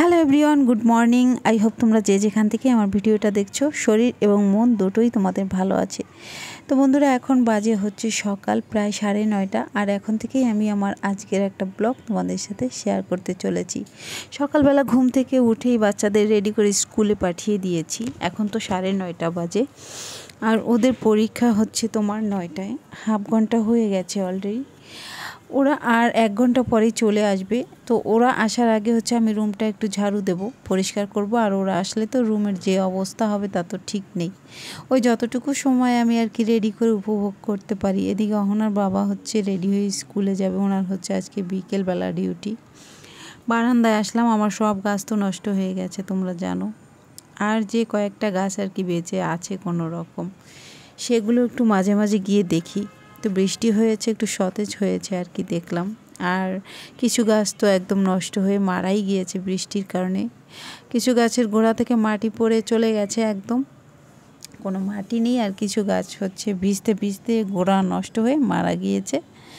Hello everyone, good morning. I hope তোমরা যে যেখান থেকে আমার ভিডিওটা দেখছো শরীর এবং মন দুটোই তোমাদের ভালো আছে। তো বন্ধুরা, এখন বাজে হচ্ছে সকাল প্রায় 9:30, আর এখন থেকেই আমি আমার আজকের একটা ব্লগ তোমাদের সাথে শেয়ার করতে চলেছি। সকালবেলা ঘুম থেকে উঠেই বাচ্চাদের রেডি করে স্কুলে পাঠিয়ে দিয়েছি। এখন তো 9:30 বাজে, আর ওদের পরীক্ষা হচ্ছে তোমার 9টায়। হাফ ঘন্টা হয়ে গেছে অলরেডি। ওরা আর 1 ঘন্টা পরেই চলে আসবে। তো ওরা আসার আগে হচ্ছে আমি রুমটা একটু ঝাড়ু দেব, পরিষ্কার করব। আর ওরা আসলে তো রুমের যে অবস্থা হবে তা তো ঠিক নেই। ওই যতটুকু সময় আমি আর কি রেডি করে উপভোগ করতে পারি। এদিকে অহনার বাবা হচ্ছে রেডি হয়ে স্কুলে যাবে, ওনার হচ্ছে আজকে বিকেলবেলা ডিউটি। বারান্দায় আসলাম, আমার সব গাছ তো নষ্ট হয়ে গেছে তোমরা জানো। আর যে কয়েকটা গাছ আর কি বেঁচে আছে কোনো রকম, সেগুলো একটু মাঝে মাঝে গিয়ে দেখি। তো বৃষ্টি হয়েছে, একটু সতেজ হয়েছে আর কি দেখলাম। আর কিছু গাছ তো একদম নষ্ট হয়ে মারাই গিয়েছে বৃষ্টির কারণে। কিছু গাছের গোড়া থেকে মাটি পড়ে চলে গেছে, একদম কোনো মাটি নেই। আর কিছু গাছ হচ্ছে ভিজতে ভিজতে গোড়া নষ্ট হয়ে মারা গিয়েছে।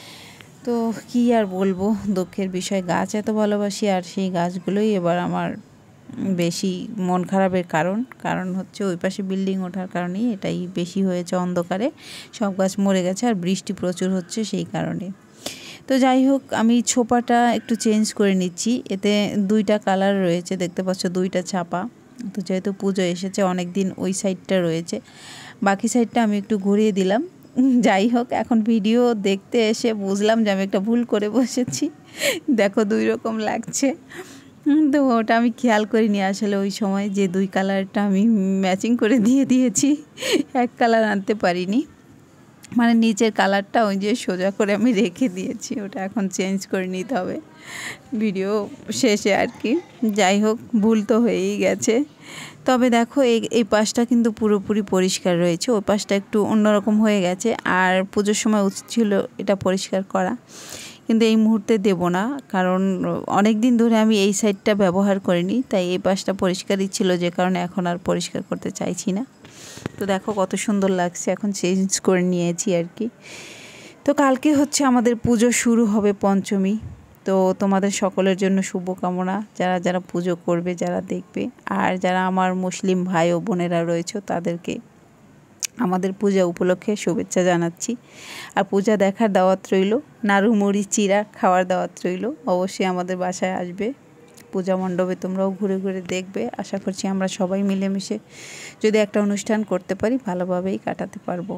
তো কি আর বলবো, দুঃখের বিষয়। গাছ এত ভালোবাসি, আর সেই গাছগুলোই এবার আমার বেশি মন খারাপের কারণ হচ্ছে ওই পাশে বিল্ডিং ওঠার কারণেই এটাই বেশি হয়েছে। অন্ধকারে সব গাছ মরে গেছে, আর বৃষ্টি প্রচুর হচ্ছে সেই কারণে। তো যাই হোক, আমি ছোপাটা একটু চেঞ্জ করে নিচ্ছি। এতে 2টা কালার রয়েছে, দেখতে পাচ্ছ 2টা ছাপা। তো যেহেতু পুজো এসেছে, অনেক দিন ওই সাইডটা রয়েছে, বাকি সাইডটা আমি একটু ঘুরিয়ে দিলাম। যাই হোক, এখন ভিডিও দেখতে এসে বুঝলাম যে আমি একটা ভুল করে বসেছি। দেখো 2 রকম লাগছে। তো ওটা আমি খেয়াল করিনি আসলে ওই সময়, যে 2 কালারটা আমি ম্যাচিং করে দিয়েছি, এক কালার আনতে পারিনি। মানে নিচের কালারটা ওই যে সোজা করে আমি রেখে দিয়েছি, ওটা এখন চেঞ্জ করে নিতে হবে ভিডিও শেষে আর কি। যাই হোক, ভুল তো হয়েই গেছে। তবে দেখো এই পাশটা কিন্তু পুরোপুরি পরিষ্কার রয়েছে, ওই পাশটা একটু অন্যরকম হয়ে গেছে। আর পুজোর সময় উচিত ছিল এটা পরিষ্কার করা, কিন্তু এই মুহূর্তে দেব না, কারণ অনেক দিন ধরে আমি এই সাইডটা ব্যবহার করিনি। তাই এই পাশটা পরিষ্কারই ছিল, যে কারণে এখন আর পরিষ্কার করতে চাইছি না। তো দেখো কত সুন্দর লাগছে, এখন চেঞ্জ করে নিয়েছি আর কি। তো কালকে হচ্ছে আমাদের পুজো শুরু হবে, পঞ্চমী। তো তোমাদের সকলের জন্য শুভকামনা, যারা যারা পুজো করবে, যারা দেখবে। আর যারা আমার মুসলিম ভাই ও বোনেরা রয়েছে, তাদেরকে আমাদের পূজা উপলক্ষে শুভেচ্ছা জানাচ্ছি। আর পূজা দেখার দাওয়াত রইল, নাড়ু মুড়ি চিড়া খাওয়ার দাওয়াত রইল। অবশ্যই আমাদের বাসায় আসবে, পূজা মণ্ডপে তোমরাও ঘুরে ঘুরে দেখবে। আশা করছি আমরা সবাই মিলেমিশে যদি একটা অনুষ্ঠান করতে পারি, ভালোভাবেই কাটাতে পারবো।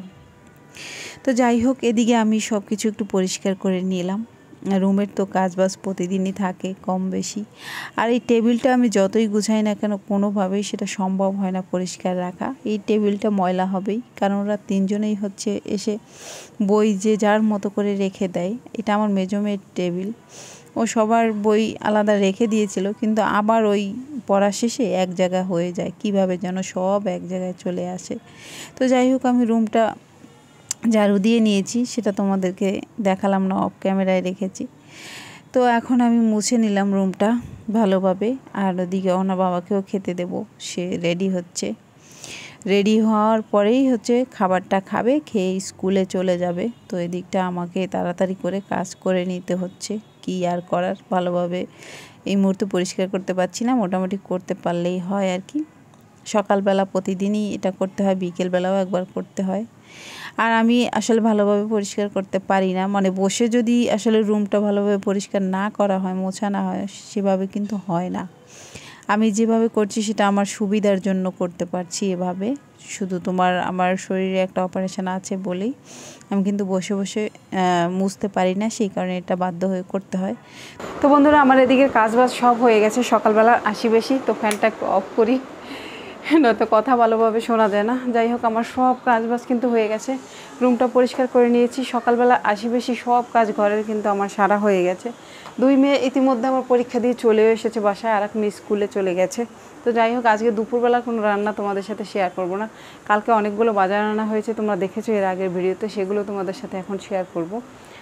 তো যাই হোক, এদিকে আমি সব কিছু একটু পরিষ্কার করে নিলাম। রুমের তো কাজবাজ প্রতিদিনই থাকে কম বেশি। আর এই টেবিলটা আমি যতই গুছাই না কেন, কোনোভাবেই সেটা সম্ভব হয় না পরিষ্কার রাখা। এই টেবিলটা ময়লা হবেই, কারণ ওরা 3 জনেই হচ্ছে এসে বই যে যার মতো করে রেখে দেয়। এটা আমার মেজো মেয়ের টেবিল, ও সবার বই আলাদা রেখে দিয়েছিল, কিন্তু আবার ওই পড়া শেষে এক জায়গা হয়ে যায়, কিভাবে যেন সব এক জায়গায় চলে আসে। তো যাই হোক, আমি রুমটা ঝাড়ু দিয়ে নিয়েছি, সেটা তোমাদেরকে দেখালাম না, অফ ক্যামেরায় রেখেছি। তো এখন আমি মুছে নিলাম রুমটা ভালোভাবে। আর ওদিকে ওনার বাবাকেও খেতে দেব, সে রেডি হচ্ছে। রেডি হওয়ার পরেই হচ্ছে খাবারটা খাবে, খেয়ে স্কুলে চলে যাবে। তো এদিকটা আমাকে তাড়াতাড়ি করে কাজ করে নিতে হচ্ছে, কি আর করার। ভালোভাবে এই মুহূর্তে পরিষ্কার করতে পারছি না, মোটামুটি করতে পারলেই হয় আর কি। সকালবেলা প্রতিদিনই এটা করতে হয়, বিকেলবেলাও একবার করতে হয়। আর আমি আসলে ভালোভাবে পরিষ্কার করতে পারি না, মানে বসে যদি আসলে রুমটা ভালোভাবে পরিষ্কার না করা হয়, মোছা না হয়, সেভাবে কিন্তু হয় না। আমি যেভাবে করছি সেটা আমার সুবিধার জন্য করতে পারছি এভাবে। শুধু আমার শরীরে একটা অপারেশন আছে বলেই আমি কিন্তু বসে বসে মুছতে পারি না, সেই কারণে এটা বাধ্য হয়ে করতে হয়। তো বন্ধুরা, আমার এদিকে কাজবাজ সব হয়ে গেছে, সকালবেলা আসি বেশি, তো ফ্যানটা একটু অফ করি, নয়তো কথা ভালোভাবে শোনা যায় না। যাই হোক, আমার সব কাজবাজ কিন্তু হয়ে গেছে, রুমটা পরিষ্কার করে নিয়েছি। সকালবেলা আসি বেশি সব কাজ ঘরের কিন্তু আমার সারা হয়ে গেছে। 2 মেয়ে ইতিমধ্যে আমার পরীক্ষা দিয়ে চলেও এসেছে বাসায়, আর এক মেয়ে স্কুলে চলে গেছে। তো যাই হোক, আজকে দুপুরবেলা কোনো রান্না তোমাদের সাথে শেয়ার করব না। কালকে অনেকগুলো বাজার আনা হয়েছে, তোমরা দেখেছো এর আগের ভিডিওতে, সেগুলো তোমাদের সাথে এখন শেয়ার করব।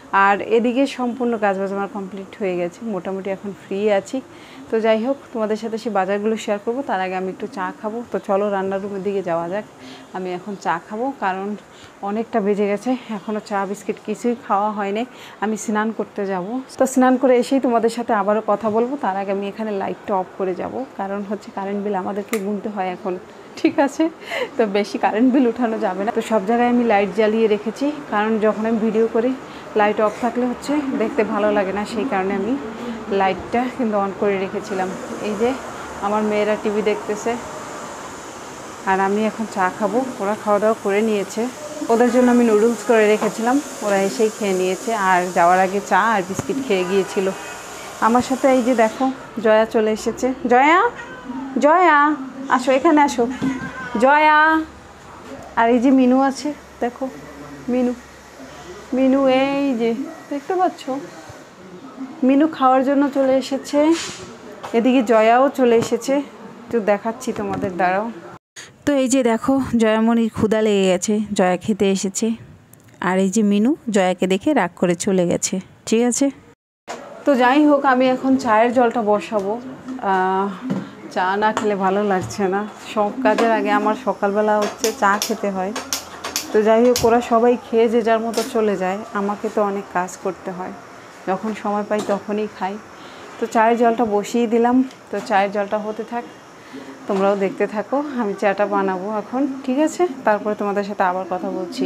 আর এদিকে সম্পূর্ণ কাজবাজ আমার কমপ্লিট হয়ে গেছে, মোটামুটি এখন ফ্রি আছি। তো যাই হোক, তোমাদের সাথে সেই বাজারগুলো শেয়ার করব। তার আগে আমি একটু চা খাবো। তো চলো রান্নার রুমের দিকে যাওয়া যাক। আমি এখন চা খাবো, কারণ অনেকটা বেজে গেছে, এখনও চা বিস্কিট কিছুই খাওয়া হয়নি। আমি স্নান করতে যাব। তো স্নান করে এসেই তোমাদের সাথে আবারও কথা বলবো। তার আগে আমি এখানে লাইটটা অফ করে যাব, কারণ হচ্ছে কারেন্ট বিল আমাদেরকে গুনতে হয় এখন, ঠিক আছে? তো বেশি কারেন্ট বিল উঠানো যাবে না। তো সব জায়গায় আমি লাইট জ্বালিয়ে রেখেছি, কারণ যখন আমি ভিডিও করি লাইট অফ থাকলে হচ্ছে দেখতে ভালো লাগে না, সেই কারণে আমি লাইটটা কিন্তু অন করে রেখেছিলাম। এই যে আমার মেয়েরা টিভি দেখতেছে, আর আমি এখন চা খাবো। ওরা খাওয়া দাওয়া করে নিয়েছে, ওদের জন্য আমি নুডলস করে রেখেছিলাম, ওরা এসেই খেয়ে নিয়েছে। আর যাওয়ার আগে চা আর বিস্কিট খেয়ে গিয়েছিল। আমার সাথে এই যে দেখো জয়া চলে এসেছে। জয়া, জয়া আসো, এখানে আসো জয়া। আর এই যে মিনু আছে, দেখো মিনু, মিনু এই যে দেখতে পাচ্ছ, মিনু খাওয়ার জন্য চলে এসেছে। এদিকে জয়াও চলে এসেছে, একটু দেখাচ্ছি তোমাদের, দাঁড়াও। তো এই যে দেখো জয়ামণির ক্ষুধা লেগে গেছে, জয়া খেতে এসেছে। আর এই যে মিনু জয়াকে দেখে রাগ করে চলে গেছে, ঠিক আছে? তো যাই হোক, আমি এখন চায়ের জলটা বসাবো। চা না খেলে ভালো লাগছে না। সব কাজের আগে আমার সকালবেলা হচ্ছে চা খেতে হয়। তো যাই হোক, ওরা সবাই খেয়ে যে যার মতো চলে যায়, আমাকে তো অনেক কাজ করতে হয়, যখন সময় পাই তখনই খাই। তো চায়ের জলটা বসিয়ে দিলাম। তো চায়ের জলটা হতে থাক, তোমরাও দেখতে থাকো। আমি চাটা বানাবো এখন, ঠিক আছে? তারপরে তোমাদের সাথে আবার কথা বলছি।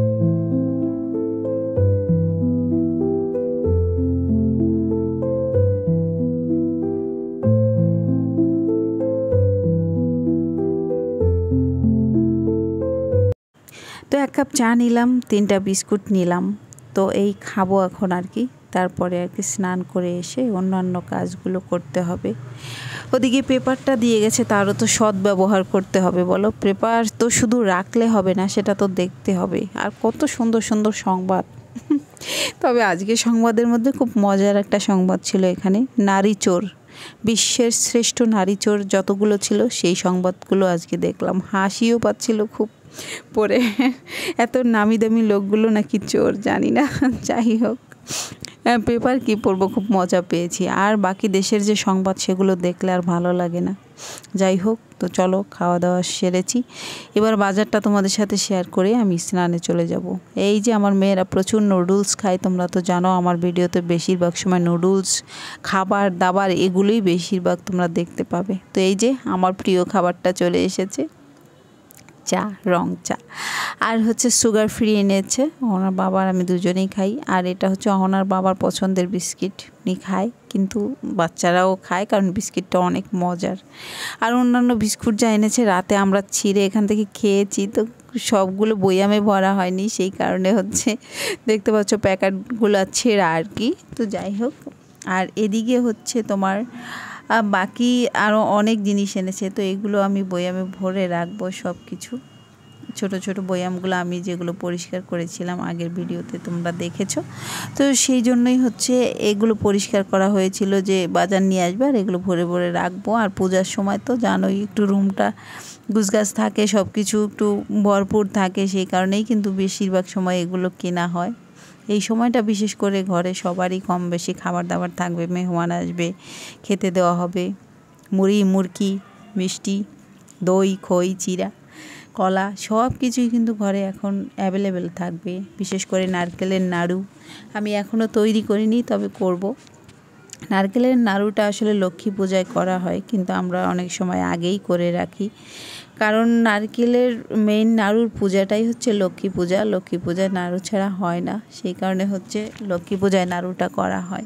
তো 1 কাপ চা নিলাম, 3টা বিস্কুট নিলাম। তো এই খাবো এখন আর কি। তারপরে আর কি স্নান করে এসে অন্যান্য কাজগুলো করতে হবে। ওদিকে পেপারটা দিয়ে গেছে, তারও তো সৎ ব্যবহার করতে হবে বলো। পেপার তো শুধু রাখলে হবে না, সেটা তো দেখতে হবে। আর কত সুন্দর সুন্দর সংবাদ। তবে আজকে সংবাদের মধ্যে খুব মজার একটা সংবাদ ছিল এখানে, নারী চোর, বিশ্বের শ্রেষ্ঠ নারী চোর যতগুলো ছিল সেই সংবাদগুলো আজকে দেখলাম। হাসিও পাচ্ছিল খুব পড়ে। এত নামি দামি লোকগুলো নাকি চোর, জানি না। যাই হোক, পেপার কি পড়বো, খুব মজা পেয়েছি। আর বাকি দেশের যে সংবাদ সেগুলো দেখলে আর ভালো লাগে না। যাই হোক, তো চলো খাওয়া দাওয়া সেরেছি, এবার বাজারটা তোমাদের সাথে শেয়ার করে আমি স্নানে চলে যাব। এই যে আমার মেয়েরা প্রচুর নুডলস খায়, তোমরা তো জানো আমার ভিডিওতে বেশিরভাগ সময় নুডলস, খাবার দাবার এগুলোই বেশিরভাগ তোমরা দেখতে পাবে। তো এই যে আমার প্রিয় খাবারটা চলে এসেছে, চা, রং চা। আর হচ্ছে সুগার ফ্রি এনেছে, ওনার বাবার আমি দুজনেই খাই। আর এটা হচ্ছে ওনার বাবার পছন্দের বিস্কিট, উনি খায়, কিন্তু বাচ্চারাও খায়, কারণ বিস্কিটটা অনেক মজার। আর অন্যান্য বিস্কুট যা এনেছে রাতে আমরা ছিঁড়ে এখান থেকে খেয়েছি, তো সবগুলো বয়ামে ভরা হয়নি, সেই কারণে হচ্ছে দেখতে পাচ্ছ প্যাকেটগুলো ছেঁড়া আর কি। তো যাই হোক, আর এদিকে হচ্ছে তোমার বাকি আরও অনেক জিনিস এনেছে, তো এগুলো আমি বয়ামে ভরে রাখবো সব কিছু। ছোট ছোট বয়ামগুলো আমি যেগুলো পরিষ্কার করেছিলাম আগের ভিডিওতে তোমরা দেখেছো, তো সেই জন্যই হচ্ছে এগুলো পরিষ্কার করা হয়েছিল, যে বাজার নিয়ে আসবে আর এগুলো ভরে ভরে রাখবো। আর পূজার সময় তো জানোই একটু রুমটা গুছগাছ থাকে, সব কিছু একটু ভরপুর থাকে, সেই কারণেই কিন্তু বেশিরভাগ সময় এগুলো কেনা হয়। এই সময়টা বিশেষ করে ঘরে সবারই কম বেশি খাবার দাবার থাকবে, মেহমান আসবে, খেতে দেওয়া হবে, মুড়ি মুরকি, মিষ্টি, দই, খই, চিড়া, কলা সব কিছুই কিন্তু ঘরে এখন অ্যাভেলেবেল থাকবে। বিশেষ করে নারকেলের নাড়ু আমি এখনও তৈরি করিনি, তবে করব। নারকেলের নাড়ুটা আসলে লক্ষ্মী পূজায় করা হয়, কিন্তু আমরা অনেক সময় আগেই করে রাখি, কারণ নারকেলের মেইন নাড়ুর পূজাটাই হচ্ছে লক্ষ্মী পূজা। লক্ষ্মী পূজায় নাড়ু ছাড়া হয় না, সেই কারণে হচ্ছে লক্ষ্মী পূজায় নাড়ুটা করা হয়।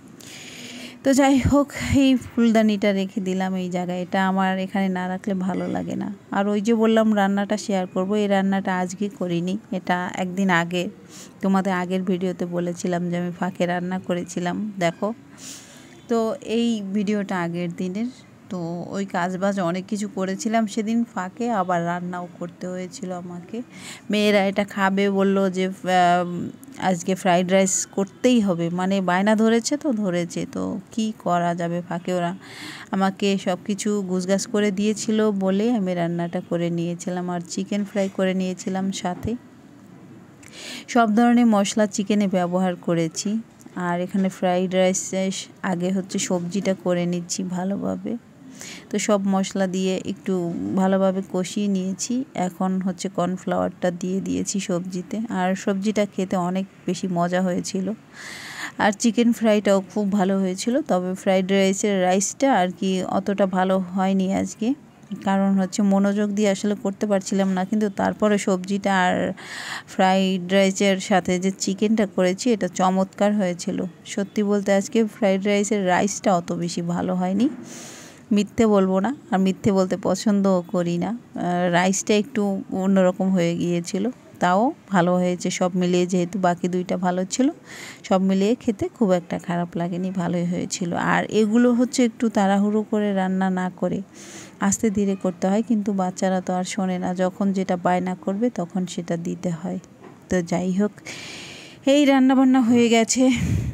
তো যাই হোক, এই ফুলদানিটা রেখে দিলাম এই জায়গায়, এটা আমার এখানে না রাখলে ভালো লাগে না। আর ওই যে বললাম রান্নাটা শেয়ার করব, এই রান্নাটা আজকে করিনি, এটা একদিন আগে তোমাদের আগের ভিডিওতে বলেছিলাম যে আমি ফাঁকে রান্না করেছিলাম, দেখো। তো এই ভিডিওটা আগের দিনের, তো ওই কাজবাজ অনেক কিছু করেছিলাম সেদিন ফাঁকে, আবার রান্নাও করতে হয়েছিল আমাকে। মেয়েরা এটা খাবে বললো যে আজকে ফ্রাইড রাইস করতেই হবে, মানে বায়না ধরেছে, তো ধরেছে, তো কি করা যাবে। ফাঁকে ওরা আমাকে সব কিছু গুছগাছ করে দিয়েছিল বলে আমি রান্নাটা করে নিয়েছিলাম। আর চিকেন ফ্রাই করে নিয়েছিলাম সাথে। সব ধরনের মশলা চিকেনে ব্যবহার করেছি। আর এখানে ফ্রাইড রাইস আগে হচ্ছে সবজিটা করে নিচ্ছি ভালোভাবে। তো সব মশলা দিয়ে একটু ভালোভাবে কষিয়ে নিয়েছি। এখন হচ্ছে কর্নফ্লাওয়ারটা দিয়ে দিয়েছি সবজিতে। আর সবজিটা খেতে অনেক বেশি মজা হয়েছিল। আর চিকেন ফ্রাইটাও খুব ভালো হয়েছিল। তবে ফ্রাইড রাইসটা আর কি অতটা ভালো হয়নি আজকে, কারণ হচ্ছে মনোযোগ দিয়ে আসলে করতে পারছিলাম না। কিন্তু তারপরে সবজিটা আর ফ্রাইড রাইসের সাথে যে চিকেনটা করেছি এটা চমৎকার হয়েছিল। সত্যি বলতে আজকে ফ্রাইড রাইসটা অত বেশি ভালো হয়নি, মিথ্যে বলবো না, আর মিথ্যে বলতে পছন্দও করি না। রাইসটা একটু অন্যরকম হয়ে গিয়েছিল, তাও ভালো হয়েছে সব মিলিয়ে। যেহেতু বাকি দুইটা ভালো ছিল, সব মিলিয়ে খেতে খুব একটা খারাপ লাগেনি, ভালোই হয়েছিল। আর এগুলো হচ্ছে একটু তাড়াহুড়ো করে রান্না না করে আস্তে ধীরে করতে হয়, কিন্তু বাচ্চারা তো আর শোনে না, যখন যেটা বায়না করবে তখন সেটা দিতে হয়। তো যাই হোক, এই রান্নাবান্না হয়ে গেছে।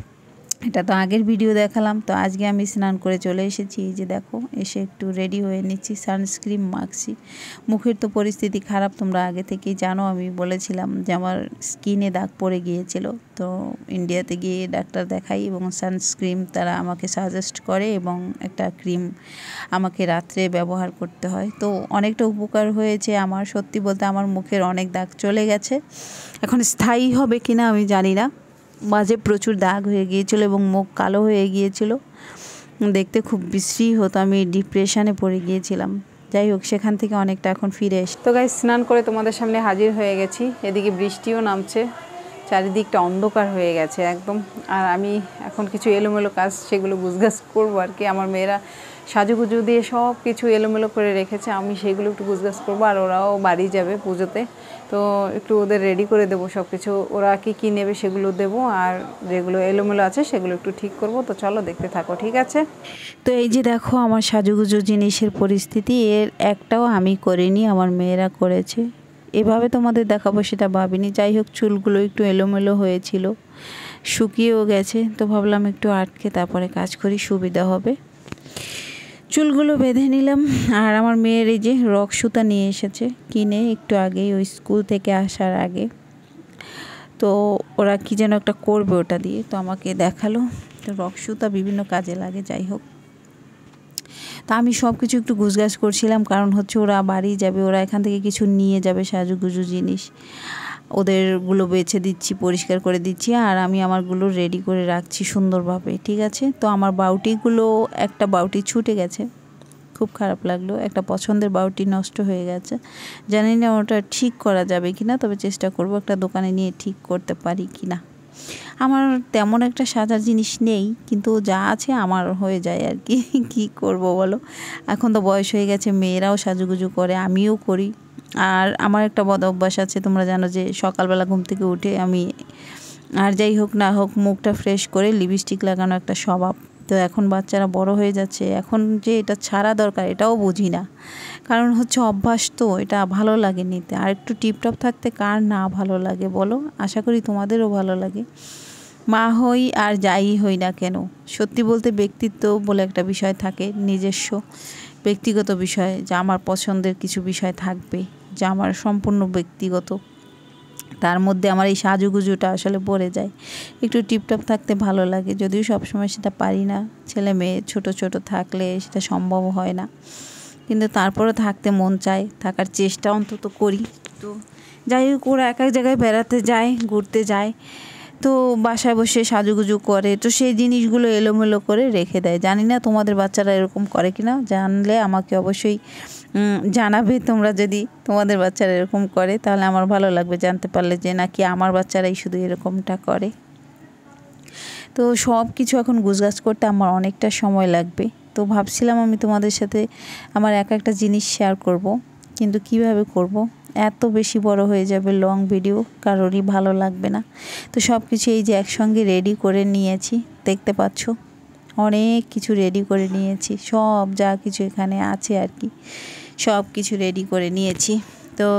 এটা তো আগের ভিডিও দেখালাম। তো আজকে আমি স্নান করে চলে এসেছি। এই যে দেখো, এসে একটু রেডি হয়ে নিচ্ছি, সানস্ক্রিন মাখছি। মুখের তো পরিস্থিতি খারাপ, তোমরা আগে থেকেই জানো। আমি বলেছিলাম যে আমার স্কিনে দাগ পড়ে গিয়েছিল। তো ইন্ডিয়াতে গিয়ে ডাক্তার দেখাই এবং সানস্ক্রিন তারা আমাকে সাজেস্ট করে এবং একটা ক্রিম আমাকে রাত্রে ব্যবহার করতে হয়। তো অনেকটা উপকার হয়েছে আমার। সত্যি বলতে আমার মুখের অনেক দাগ চলে গেছে। এখন স্থায়ী হবে কিনা আমি জানি না। মাঝে প্রচুর দাগ হয়ে গিয়েছিল এবং মুখ কালো হয়ে গিয়েছিল, দেখতে খুব বিশ্রী হতো, আমি ডিপ্রেশনে পড়ে গিয়েছিলাম। যাই হোক, সেখান থেকে অনেকটা এখন ফিরে এসে তো গাইস, স্নান করে তোমাদের সামনে হাজির হয়ে গেছি। এদিকে বৃষ্টিও নামছে, চারিদিকটা অন্ধকার হয়ে গেছে একদম। আর আমি এখন কিছু এলোমেলো কাজ, সেগুলো গুছগাছ করবো আর কি। আমার মেয়েরা সাজুগুজু দিয়ে সব কিছু এলোমেলো করে রেখেছে, আমি সেগুলো একটু গুছগাছ করবো। আর ওরাও বাড়ি যাবে পুজোতে, তো একটু ওদের রেডি করে দেবো সব কিছু। ওরা কী নেবে সেগুলো দেবো, আর যেগুলো এলোমেলো আছে সেগুলো একটু ঠিক করব। তো চলো দেখতে থাকো, ঠিক আছে? তো এই যে দেখো আমার সাজুগুজু জিনিসের পরিস্থিতি, এর একটাও আমি করিনি, আমার মেয়েরা করেছে। এভাবে তোমাদের দেখাবো সেটা ভাবিনি। যাই হোক, চুলগুলো একটু এলোমেলো হয়েছিল, শুকিয়েও গেছে। তো ভাবলাম একটু আটকে তারপরে কাজ করি, সুবিধা হবে। চুলগুলো বেঁধে নিলাম। আর আমার মেয়ের এই যে রক সুতা নিয়ে এসেছে কিনে একটু আগেই, ওই স্কুল থেকে আসার আগে। তো ওরা কি যেন একটা করবে ওটা দিয়ে, তো আমাকে দেখালো। তো রক সুতা বিভিন্ন কাজে লাগে। যাই হোক, তা আমি সব কিছু একটু গুছগাছ করছিলাম, কারণ হচ্ছে ওরা বাড়ি যাবে, ওরা এখান থেকে কিছু নিয়ে যাবে সাজুগুজু জিনিস। ওদেরগুলো বেছে দিচ্ছি, পরিষ্কার করে দিচ্ছি, আর আমি আমারগুলো রেডি করে রাখছি সুন্দরভাবে, ঠিক আছে? তো আমার বাউটিগুলো, একটা বাউটি ছুটে গেছে, খুব খারাপ লাগলো। একটা পছন্দের বাউটি নষ্ট হয়ে গেছে, জানি না ওটা ঠিক করা যাবে কি না, তবে চেষ্টা করব একটা দোকানে নিয়ে ঠিক করতে পারি কি না। আমার তেমন একটা সাজার জিনিস নেই, কিন্তু যা আছে আমার হয়ে যায় আর কি। কী করবো বলো, এখন তো বয়স হয়ে গেছে, মেয়েরাও সাজুগুজু করে, আমিও করি। আর আমার একটা বদ অভ্যাস আছে, তোমরা জানো যে সকালবেলা ঘুম থেকে উঠে আমি, আর যাই হোক না হোক, মুখটা ফ্রেশ করে লিপস্টিক লাগানো একটা স্বভাব। তো এখন বাচ্চারা বড় হয়ে যাচ্ছে, এখন যে এটা ছাড়া দরকার এটাও বুঝি না, কারণ হচ্ছে অভ্যাস, তো এটা ভালো লাগে নিতে। আর একটু টিপটপ থাকতে কার না ভালো লাগে বলো? আশা করি তোমাদেরও ভালো লাগে। মা হই আর যাই হই না কেন, সত্যি বলতে ব্যক্তিত্ব বলে একটা বিষয় থাকে, নিজস্ব ব্যক্তিগত বিষয়, যা আমার পছন্দের কিছু বিষয় থাকবে, যা আমার সম্পূর্ণ ব্যক্তিগত। তার মধ্যে আমার এই সাজুগুজুটা আসলে পড়ে যায়। একটু টিপটপ থাকতে ভালো লাগে, যদিও সবসময় সেটা পারি না, ছেলে মেয়ে ছোট ছোট থাকলে সেটা সম্ভব হয় না, কিন্তু তারপরে থাকতে মন চায়, থাকার চেষ্টা অন্তত করি। তো যাই হোক, ওরা এক এক জায়গায় বেড়াতে যায়, ঘুরতে যায়, তো বাসায় বসে সাজুগুজু করে, তো সেই জিনিসগুলো এলোমেলো করে রেখে দেয়। জানি না তোমাদের বাচ্চারা এরকম করে কিনা, জানলে আমাকে অবশ্যই জানাবে। তোমরা যদি তোমাদের বাচ্চারা এরকম করে, তাহলে আমার ভালো লাগবে জানতে পারলে যে নাকি আমার বাচ্চারাই শুধু এরকমটা করে। তো সব কিছু এখন গুছগাছ করতে আমার অনেকটা সময় লাগবে। তো ভাবছিলাম আমি তোমাদের সাথে আমার একটা জিনিস শেয়ার করব, কিন্তু কিভাবে করব, এত বেশি বড় হয়ে যাবে লং ভিডিও, কারোরই ভালো লাগবে না। তো সব কিছু এই যে একসঙ্গে রেডি করে নিয়েছি, দেখতে পাচ্ছ অনেক কিছু রেডি করে নিয়েছি, সব যা কিছু এখানে আছে আর কি, সব কিছু রেডি করে নিয়েছি। তো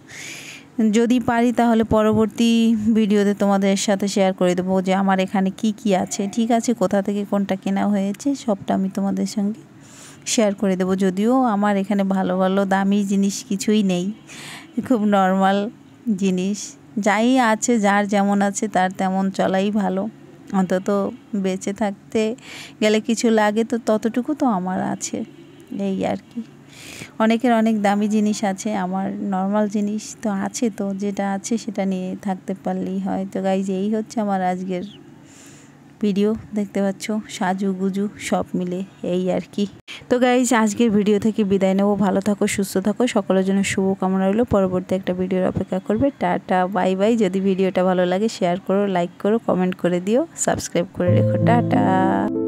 যদি পারি তাহলে পরবর্তী ভিডিওতে তোমাদের সাথে শেয়ার করে দেবো যে আমার এখানে কি কি আছে, ঠিক আছে? কোথা থেকে কোনটা কেনা হয়েছে সবটা আমি তোমাদের সঙ্গে শেয়ার করে দেবো। যদিও আমার এখানে ভালো ভালো দামি জিনিস কিছুই নেই, খুব নর্মাল জিনিস, যাই আছে, যার যেমন আছে তার তেমন চলাই ভালো। অন্তত বেঁচে থাকতে গেলে কিছু লাগে তো ততটুকু তো আমার আছে, এই আর কি। অনেকের অনেক দামি জিনিস আছে, আমার নর্মাল জিনিস তো আছে, তো যেটা আছে সেটা নিয়ে থাকতে পারলেই হয়। তো গাইজ এই হচ্ছে আমার আজকের ভিডিও, দেখতে পাচ্ছ সাজু গুজু সব মিলে এই আর কি। তো গাইজ আজকের ভিডিও থেকে বিদায় নেবো। ভালো থাকো, সুস্থ থাকো, সকলের জন্য শুভ কামনা রইলো। পরবর্তী একটা ভিডিওর অপেক্ষা করবে। Tata bye bye. যদি ভিডিওটা ভালো লাগে শেয়ার করো, লাইক করো, কমেন্ট করে দিও, সাবস্ক্রাইব করে রেখো। টাটা।